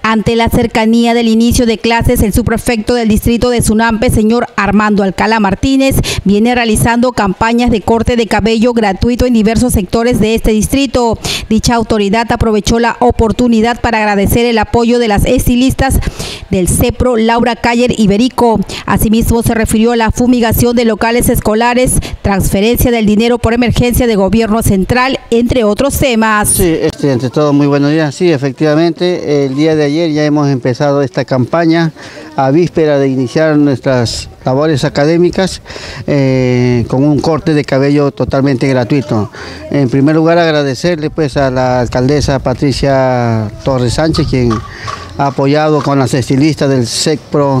Ante la cercanía del inicio de clases, el subprefecto del distrito de Sunampe, señor Armando Alcalá Martínez, viene realizando campañas de corte de cabello gratuito en diversos sectores de este distrito. Dicha autoridad aprovechó la oportunidad para agradecer el apoyo de las estilistas del CEPRO Laura Cayer Iberico. Asimismo, se refirió a la fumigación de locales escolares, transferencia del dinero por emergencia de gobierno central, entre otros temas. Sí, ante todo, muy buenos días. Sí, efectivamente, el día de ayer ya hemos empezado esta campaña a víspera de iniciar nuestras labores académicas con un corte de cabello totalmente gratuito. En primer lugar, agradecerle pues a la alcaldesa Patricia Torres Sánchez, quien ha apoyado con las estilistas del CEPRO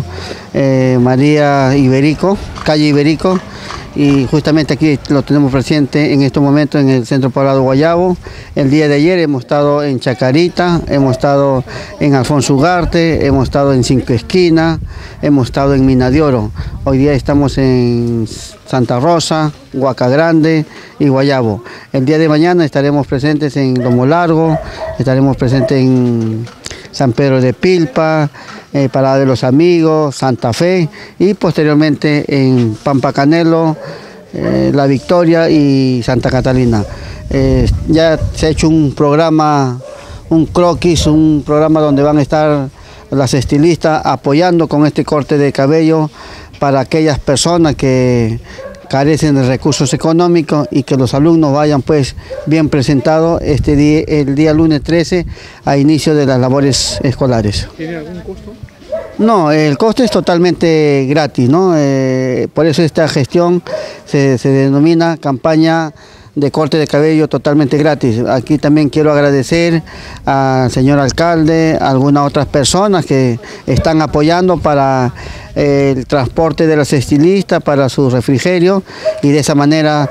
María Iberico, calle Iberico, y justamente aquí lo tenemos presente en estos momentos en el Centro Poblado Guayabo. El día de ayer hemos estado en Chacarita, hemos estado en Alfonso Ugarte, hemos estado en Cinco Esquinas, hemos estado en Mina de Oro. Hoy día estamos en Santa Rosa, Huaca Grande y Guayabo. El día de mañana estaremos presentes en Lomo Largo, estaremos presentes en San Pedro de Pilpa, Parada de los Amigos, Santa Fe y posteriormente en Pampa Canelo, La Victoria y Santa Catalina. Ya se ha hecho un programa, un croquis, un programa donde van a estar las estilistas apoyando con este corte de cabello para aquellas personas que carecen de recursos económicos y que los alumnos vayan pues bien presentados el día lunes 13 a inicio de las labores escolares. ¿Tiene algún costo? No, el costo es totalmente gratis, ¿no? Por eso esta gestión se denomina campaña de corte de cabello totalmente gratis. Aquí también quiero agradecer al señor alcalde, a algunas otras personas que están apoyando para el transporte de las estilistas, para su refrigerio, y de esa manera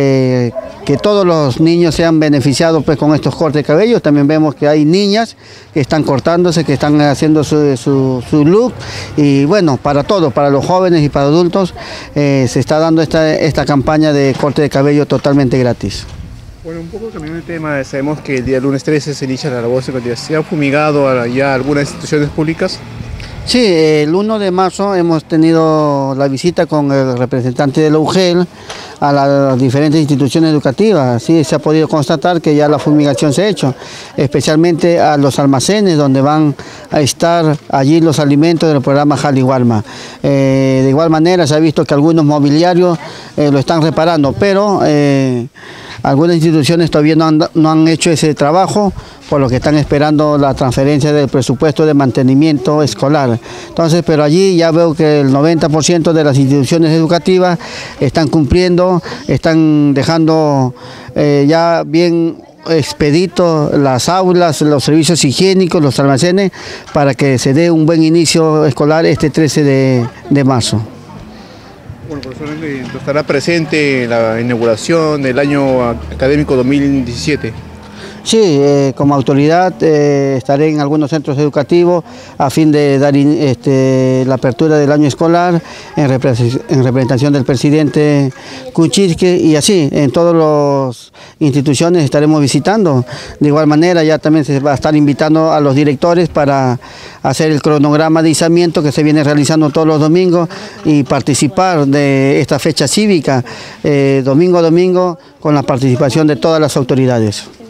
que todos los niños sean beneficiados pues con estos cortes de cabello. También vemos que hay niñas que están cortándose, que están haciendo su look, y bueno, para todos, para los jóvenes y para adultos, se está dando esta campaña de corte de cabello totalmente gratis. Bueno, un poco cambiando el tema, sabemos que el día lunes 13 se inicia la labor secundaria. ¿Se ha fumigado ya algunas instituciones públicas? Sí, el 1 de marzo hemos tenido la visita con el representante de la UGEL a las diferentes instituciones educativas. Sí, se ha podido constatar que ya la fumigación se ha hecho, especialmente a los almacenes donde van a estar allí los alimentos del programa Jaliwarma. De igual manera se ha visto que algunos mobiliarios lo están reparando, pero algunas instituciones todavía no han hecho ese trabajo, por lo que están esperando la transferencia del presupuesto de mantenimiento escolar. Entonces, pero allí ya veo que el 90% de las instituciones educativas están cumpliendo, están dejando ya bien expedito las aulas, los servicios higiénicos, los almacenes, para que se dé un buen inicio escolar este 13 de marzo. Bueno, profesor, estará presente en la inauguración del año académico 2017. Sí, como autoridad estaré en algunos centros educativos a fin de dar la apertura del año escolar en representación del presidente Kuczynski, y así en todas las instituciones estaremos visitando. De igual manera ya también se va a estar invitando a los directores para hacer el cronograma de izamiento que se viene realizando todos los domingos y participar de esta fecha cívica domingo a domingo con la participación de todas las autoridades.